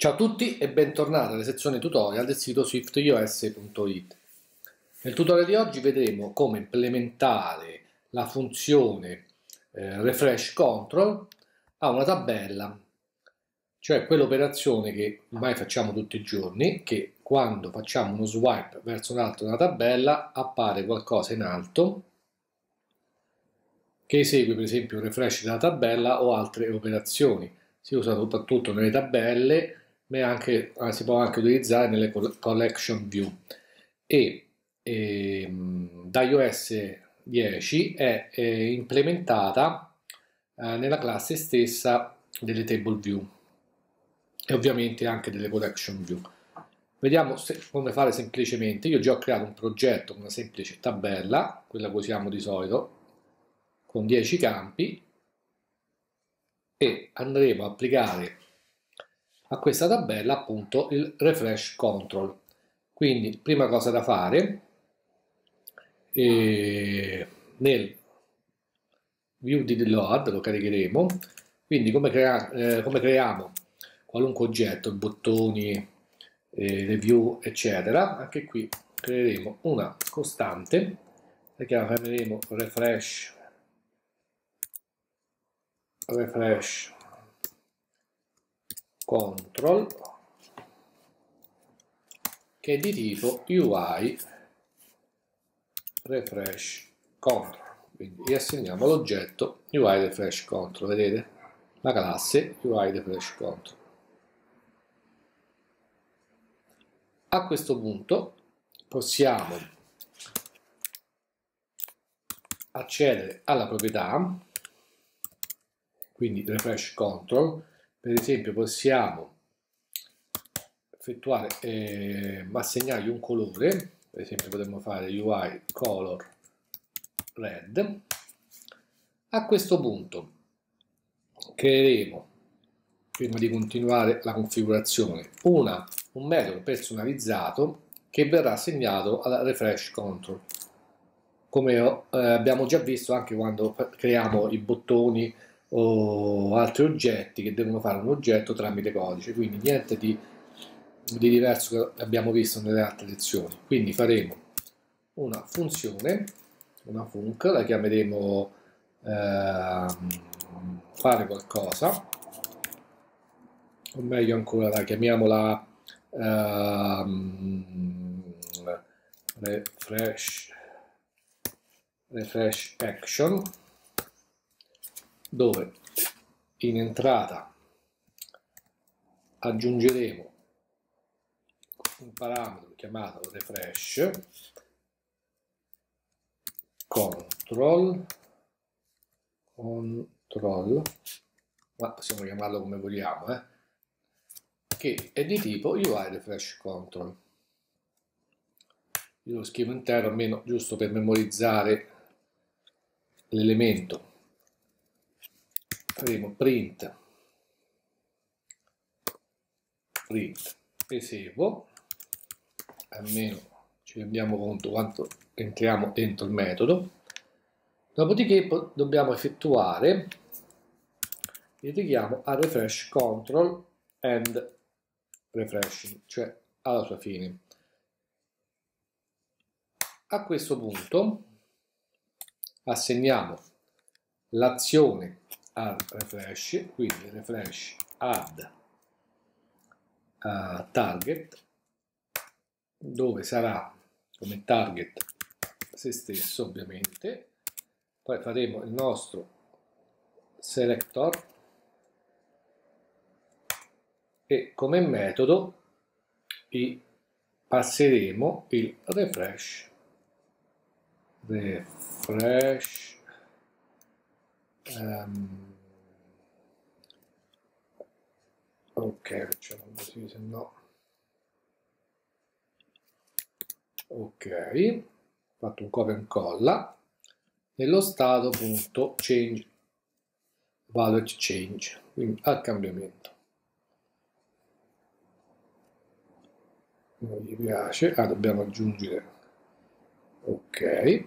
Ciao a tutti e bentornati alla sezione tutorial del sito swiftus.it. Nel tutorial di oggi vedremo come implementare la funzione refresh control a una tabella, cioè quell'operazione che ormai facciamo tutti i giorni, che quando facciamo uno swipe verso l'alto della tabella appare qualcosa in alto che esegue per esempio un refresh della tabella o altre operazioni. Si usa soprattutto nelle tabelle, ma anche, si può anche utilizzare nelle collection view. Da iOS 10 è implementata nella classe stessa delle table view e ovviamente anche delle collection view. Vediamo come fare semplicemente. Io già ho creato un progetto con una semplice tabella, quella che usiamo di solito, con 10 campi, e andremo a applicare a questa tabella appunto il refresh control. Quindi prima cosa da fare, nel view di load lo caricheremo, quindi come creiamo qualunque oggetto, bottoni, review eccetera, anche qui creeremo una costante, la chiameremo refresh control, che è di tipo UI refresh control. Quindi gli assegniamo l'oggetto UI refresh control, vedete? La classe UI refresh control. A questo punto possiamo accedere alla proprietà, quindi refresh control. Per esempio possiamo effettuare, assegnargli un colore, per esempio potremmo fare UI color red. A questo punto creeremo, prima di continuare la configurazione, un metodo personalizzato che verrà assegnato alla refresh control, come abbiamo già visto anche quando creiamo i bottoni o altri oggetti che devono fare un oggetto tramite codice, quindi niente di diverso che abbiamo visto nelle altre lezioni. Quindi faremo una funzione, una func, la chiameremo fare qualcosa, o meglio ancora la chiamiamola refresh action, dove in entrata aggiungeremo un parametro chiamato refresh control, ma possiamo chiamarlo come vogliamo, che è di tipo UI refresh control. Io lo scrivo intero almeno giusto per memorizzare l'elemento. Faremo print eseguo, almeno ci rendiamo conto quanto entriamo dentro il metodo. Dopodiché dobbiamo effettuare il richiamo a refresh control and refreshing, cioè alla sua fine. A questo punto assegniamo l'azione al refresh, quindi refresh add target, dove sarà come target se stesso ovviamente. Poi faremo il nostro selector e come metodo passeremo il refresh ok, facciamo così, se no ok, fatto un copia e incolla nello stato.change value change, quindi al cambiamento. Non gli piace, dobbiamo aggiungere ok,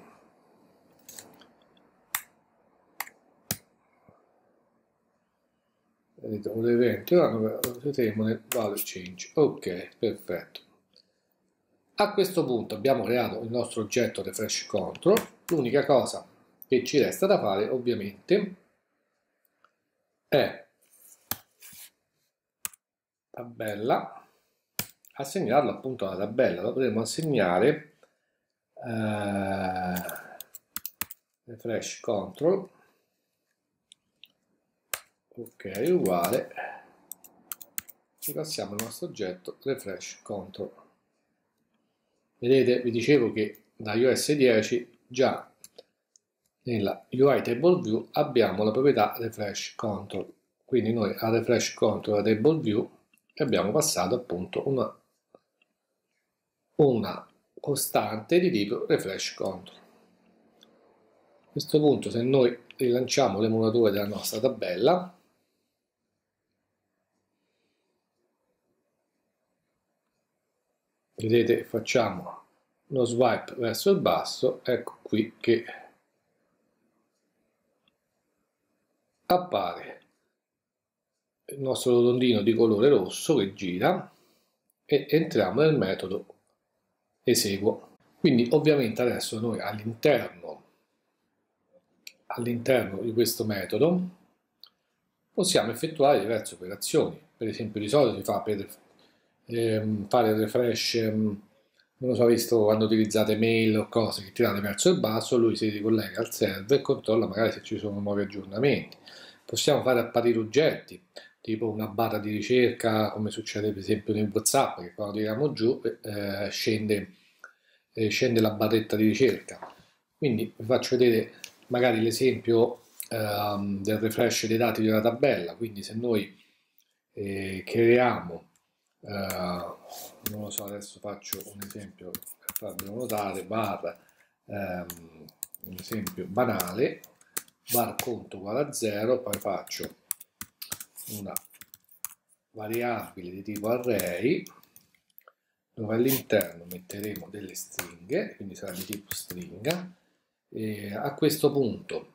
un evento, lo vedremo nel value change. Ok, perfetto. A questo punto abbiamo creato il nostro oggetto refresh control. L'unica cosa che ci resta da fare ovviamente è tabella, assegnarlo appunto alla tabella. Lo potremo assegnare refresh control, ok, uguale, ci passiamo il nostro oggetto refresh control. Vedete, vi dicevo che da iOS 10 già nella UI Table View abbiamo la proprietà refresh control, quindi noi a refresh control la table view abbiamo passato appunto una costante di tipo refresh control. A questo punto, se noi rilanciamo l'emulatore della nostra tabella, vedete, facciamo uno swipe verso il basso, ecco qui che appare il nostro rotondino di colore rosso che gira e entriamo nel metodo eseguo. Quindi ovviamente adesso noi all'interno di questo metodo possiamo effettuare diverse operazioni. Per esempio di solito si fa per fare il refresh, non lo so, visto quando utilizzate mail o cose che tirate verso il basso, lui si ricollega al server e controlla magari se ci sono nuovi aggiornamenti. Possiamo fare apparire oggetti, tipo una barra di ricerca, come succede per esempio nel WhatsApp, che quando tiriamo giù scende la barretta di ricerca. Quindi vi faccio vedere magari l'esempio del refresh dei dati di una tabella. Quindi se noi creiamo, non lo so, adesso faccio un esempio per farvelo notare, barra, un esempio banale, var conto uguale a 0, poi faccio una variabile di tipo array dove all'interno metteremo delle stringhe, quindi sarà di tipo stringa. E a questo punto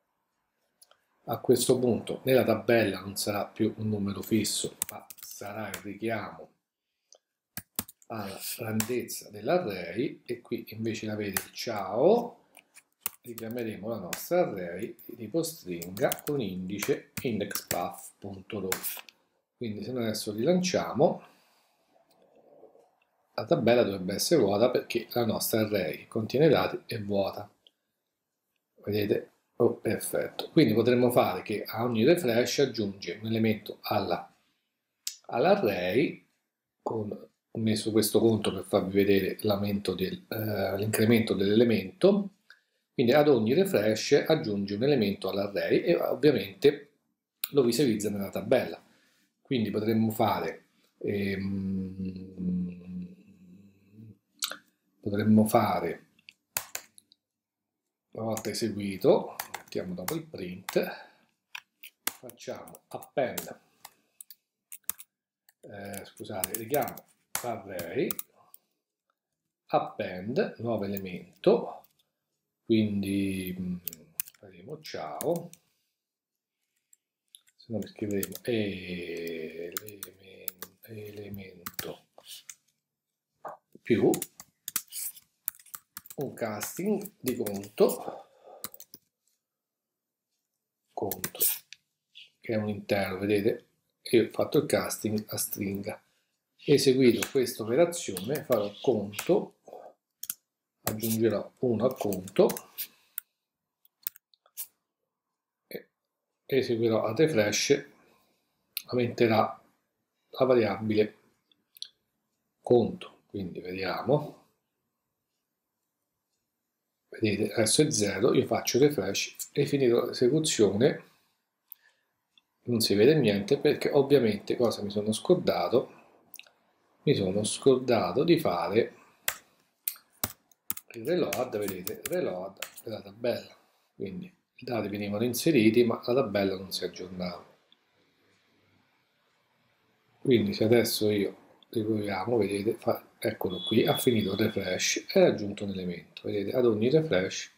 nella tabella non sarà più un numero fisso, ma sarà il richiamo alla grandezza dell'array, e qui invece di avere il ciao richiameremo la nostra array di tipo stringa con indice indexPath.row. Quindi se noi adesso rilanciamo, la tabella dovrebbe essere vuota perché la nostra array che contiene dati è vuota. Vedete? Oh, perfetto. Quindi potremmo fare che a ogni refresh aggiunge un elemento all'array, ho messo questo conto per farvi vedere l'incremento dell'elemento, quindi ad ogni refresh aggiunge un elemento all'array e ovviamente lo visualizza nella tabella. Quindi potremmo fare una volta eseguito, mettiamo dopo il print, facciamo append, scusate, richiamo array, append, nuovo elemento, quindi faremo ciao, se no scriveremo elemento più un casting di conto che è un intero, vedete? Io ho fatto il casting a stringa. Eseguito questa operazione farò conto, aggiungerò 1 a conto e eseguirò al refresh, aumenterà la variabile conto, quindi vediamo, vedete adesso è 0, io faccio refresh e finito l'esecuzione non si vede niente perché ovviamente cosa mi sono scordato? Mi sono scordato di fare il reload, vedete, reload della tabella, quindi i dati venivano inseriti ma la tabella non si aggiornava. Quindi se adesso io riproviamo, vedete, eccolo qui, ha finito il refresh e ha aggiunto un elemento, vedete, ad ogni refresh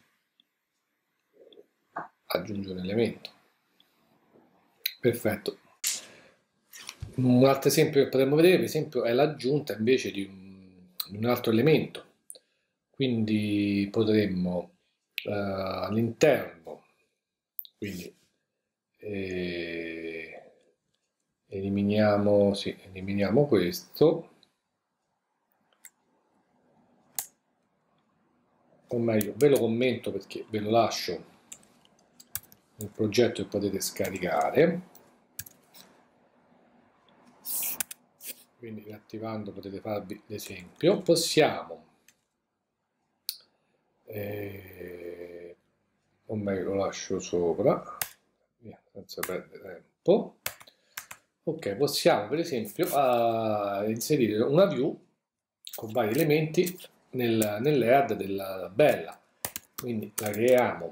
aggiunge un elemento. Perfetto. Un altro esempio che potremmo vedere, per esempio, è l'aggiunta invece di un altro elemento. Quindi potremmo all'interno, quindi eliminiamo, sì, eliminiamo questo, o meglio ve lo commento perché ve lo lascio nel progetto che potete scaricare. Quindi riattivando potete farvi l'esempio. Possiamo, o meglio lo lascio sopra, via, senza perdere tempo. Ok, possiamo per esempio inserire una view con vari elementi nell'head della tabella. Quindi la creiamo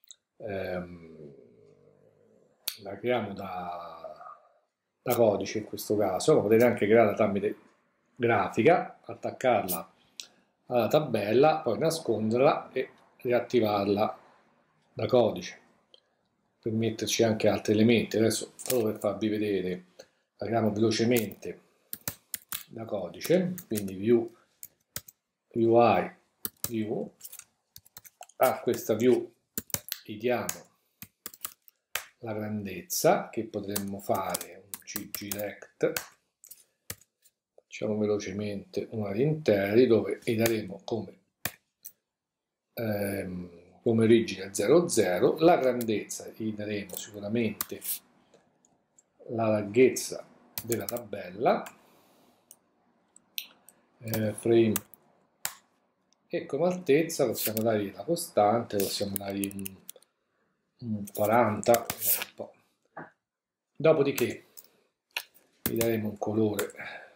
da codice in questo caso, ma potete anche crearla tramite grafica, attaccarla alla tabella, poi nasconderla e riattivarla da codice per metterci anche altri elementi. Adesso solo per farvi vedere, la creiamo velocemente da codice, quindi view UI view, a questa view gli diamo la grandezza, che potremmo fare un ggrect, facciamo velocemente una di interi, dove gli daremo come origine 00, la grandezza gli daremo sicuramente la larghezza della tabella, frame, e come altezza possiamo dargli la costante, possiamo dargli un 40, un po'. Dopodiché gli daremo un colore,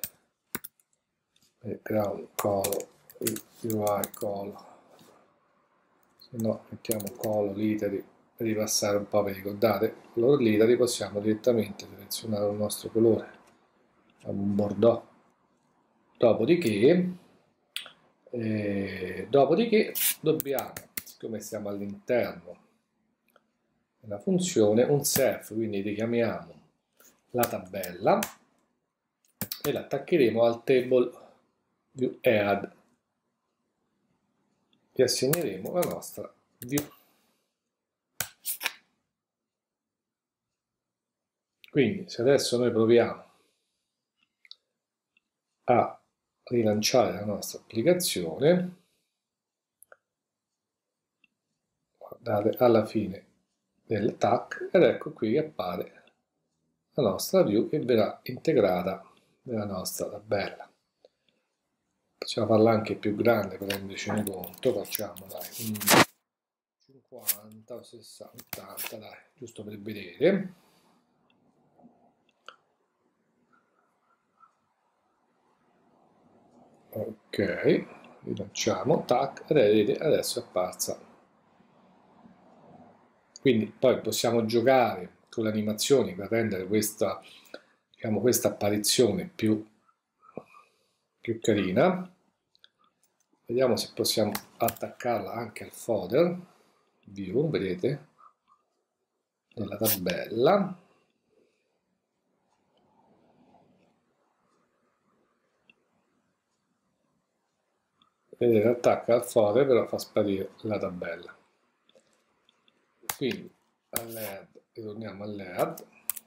background color, UI color, se no mettiamo color literi per ripassare un po', vi ricordate, color literi, possiamo direttamente selezionare il nostro colore, un bordeaux. Dopodiché dobbiamo, siccome siamo all'interno della funzione, un self, quindi richiamiamo la tabella e l'attaccheremo al table view add e assegneremo la nostra view. Quindi se adesso noi proviamo a rilanciare la nostra applicazione, guardate alla fine del tac, ed ecco qui che appare la nostra view che verrà integrata nella nostra tabella. Possiamo farla anche più grande per rendercene conto, facciamo dai 50 o 60, 80, dai, giusto per vedere. Ok, rilanciamo, tac, e vedete adesso è apparsa. Quindi poi possiamo giocare con le animazioni per rendere questa, diciamo, questa apparizione più carina. Vediamo se possiamo attaccarla anche al footer view, vedete, nella tabella. Vedete, attacca al footer, però fa sparire la tabella. Quindi all'head, ritorniamo all'head.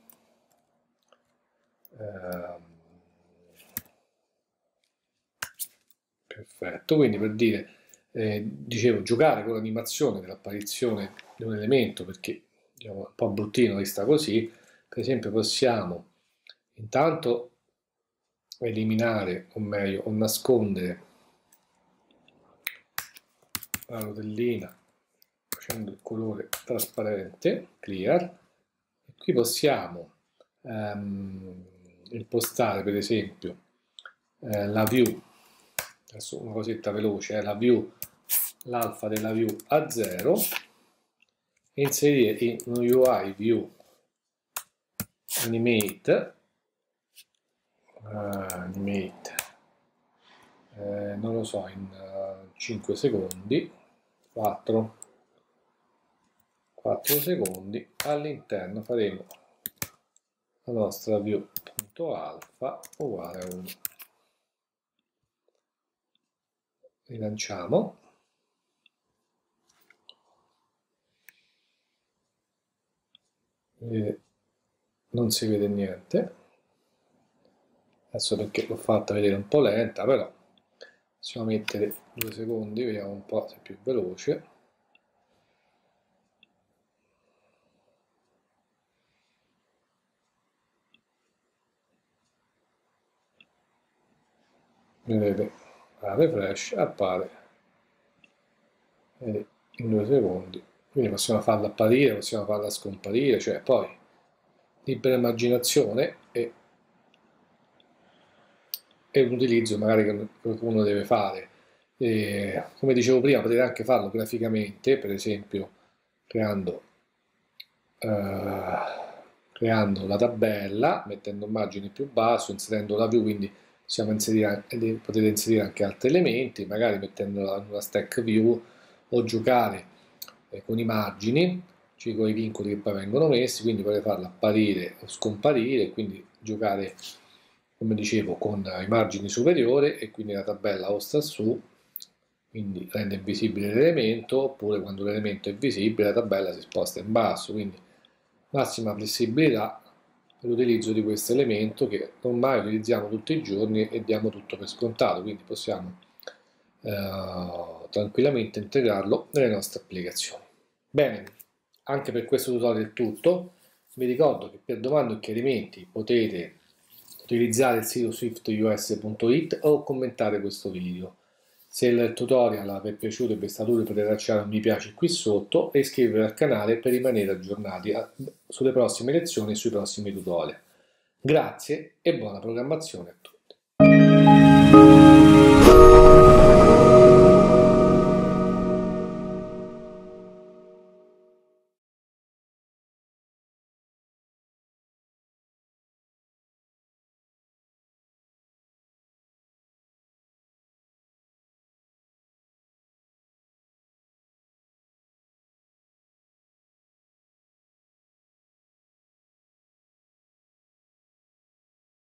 Perfetto, quindi per dire, dicevo, giocare con l'animazione dell'apparizione di un elemento, perché diciamo, è un po' bruttino che sta così. Per esempio possiamo intanto eliminare, o meglio, o nascondere la rotellina facendo il colore trasparente, clear, e qui possiamo impostare per esempio la view, adesso una cosetta veloce, la view, l'alfa della view a 0, e inserire in un UI view animate, non lo so, in 5 secondi, 4 secondi, all'interno faremo la nostra view.alpha uguale a 1. Rilanciamo. Non si vede niente. Adesso perché l'ho fatta vedere un po' lenta, però possiamo mettere 2 secondi, vediamo un po' se è più veloce. Vedete, a refresh appare in 2 secondi, quindi possiamo farla apparire, possiamo farla scomparire, cioè poi libera immaginazione e un utilizzo magari che qualcuno deve fare. E, come dicevo prima, potete anche farlo graficamente, per esempio creando la tabella, mettendo immagini più basso, inserendo la view, quindi potete inserire anche altri elementi, magari mettendola in una stack view o giocare con immagini, cioè con i vincoli che poi vengono messi, quindi potete farla apparire o scomparire, quindi giocare, come dicevo, con immagini superiori e quindi la tabella o sta su, quindi rende invisibile l'elemento, oppure quando l'elemento è visibile la tabella si sposta in basso, quindi massima flessibilità per l'utilizzo di questo elemento che ormai utilizziamo tutti i giorni e diamo tutto per scontato, quindi possiamo tranquillamente integrarlo nelle nostre applicazioni. Bene, anche per questo tutorial è tutto. Vi ricordo che per domande o chiarimenti potete utilizzare il sito swiftus.it o commentare questo video. Se il tutorial vi è piaciuto e vi è stato utile potete lasciare un mi piace qui sotto e iscrivervi al canale per rimanere aggiornati sulle prossime lezioni e sui prossimi tutorial. Grazie e buona programmazione a tutti.